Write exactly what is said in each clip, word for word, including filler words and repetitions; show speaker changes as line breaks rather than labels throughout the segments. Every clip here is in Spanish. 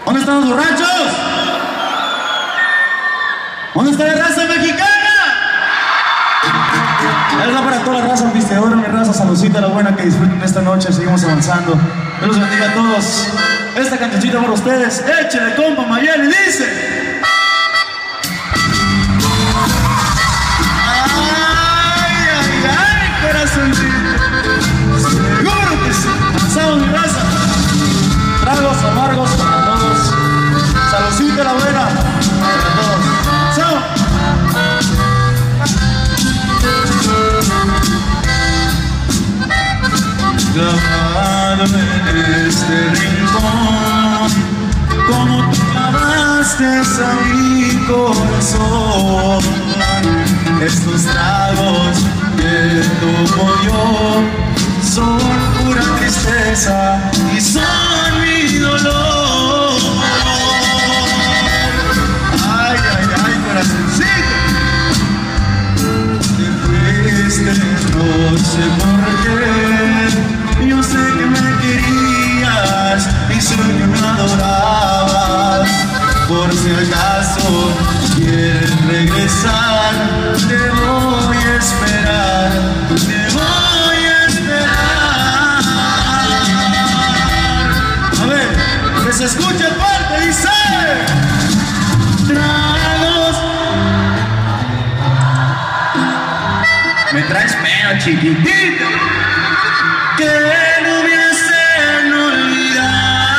¿Dónde están los borrachos? ¿Dónde está la raza mexicana? Es la para toda la raza pisteadora, mi raza, saludcita, la buena, que disfruten esta noche, seguimos avanzando. Dios los bendiga a todos. Esta cancioncita para ustedes, échale compa Mayeli, dice. Ay, ay, ay, corazoncito. Seguro que sí. Avanzamos, mi raza. Tragos amargos para todos. Saludcita, la buena, para todos. ¡Chao! Clavado en este rincón, como tú clavaste a mi corazón, estos tragos que tomo yo son pura tristeza y son mi dolor. Ay, ay, ay, corazoncito, te fuiste, no sé por qué. Yo sé que me querías y sé que me adorabas. Por si acaso quieres regresar, te voy a esperar, te voy a esperar. A ver, que se escuche fuerte, dice. Tragos. Me traes pena, chiquitito, que no me hacen olvidar.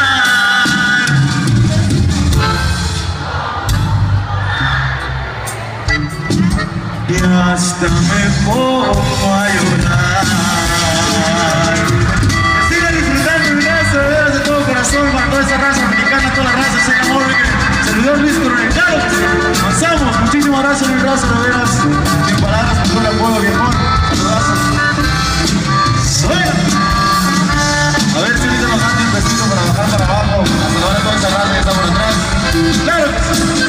Y hasta me pongo a llorar. Que sigan disfrutando mi raza, de veras, de todo corazón, para toda esa raza mexicana, toda la raza, ese amor que servidor Luis Coronel. Claro que sí, avanzamos. Muchísimas gracias, mi raza, de veras, sin palabras, con todo el apoyo, viejón. Abrazos. ¡Suena! A ver si ahorita nos dan un besito para bajar para abajo. Hasta ahora toda esa raza que está por atrás. ¡Claro que sí!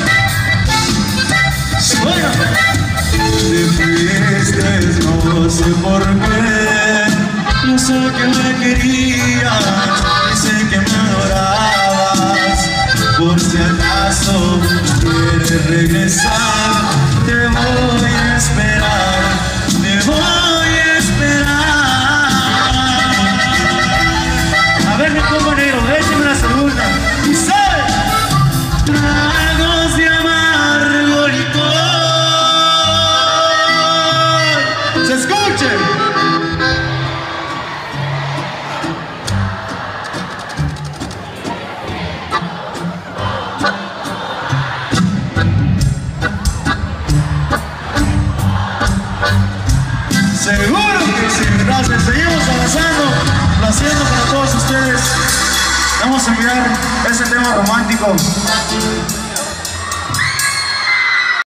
¡Suena! Te fuiste, no sé por qué. Yo sé que me querías y sé que me adorabas. Por si acaso quieres regresar, te voy a esperar, te voy a esperar. A ver, mi compañero, écheme la segunda. Y sabe, tragos de amargo licor. ¡Se escuche! Seguro que sí, gracias. Seguimos avanzando, haciendo para todos ustedes. Vamos a enviar ese tema romántico